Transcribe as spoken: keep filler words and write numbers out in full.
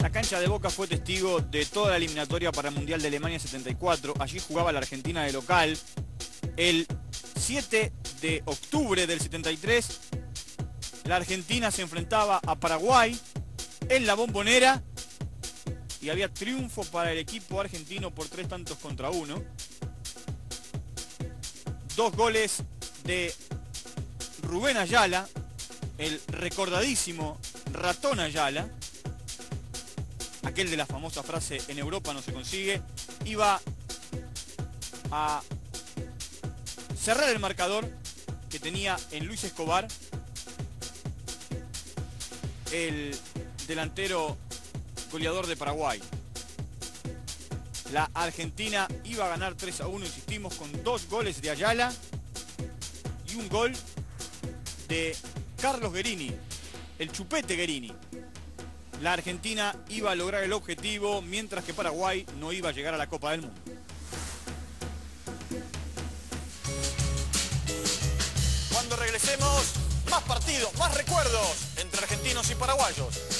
La cancha de Boca fue testigo de toda la eliminatoria para el Mundial de Alemania setenta y cuatro. Allí jugaba la Argentina de local. El siete de octubre del setenta y tres, la Argentina se enfrentaba a Paraguay en la Bombonera y había triunfo para el equipo argentino por tres tantos contra uno. Dos goles de Rubén Ayala, el recordadísimo Ratón Ayala, aquel de la famosa frase "en Europa no se consigue", iba a cerrar el marcador que tenía en Luis Escobar, el delantero goleador de Paraguay. La Argentina iba a ganar tres a uno, insistimos, con dos goles de Ayala y un gol de Carlos Guerini, el Chupete Guerini. La Argentina iba a lograr el objetivo, mientras que Paraguay no iba a llegar a la Copa del Mundo. Cuando regresemos, más partidos, más recuerdos entre argentinos y paraguayos.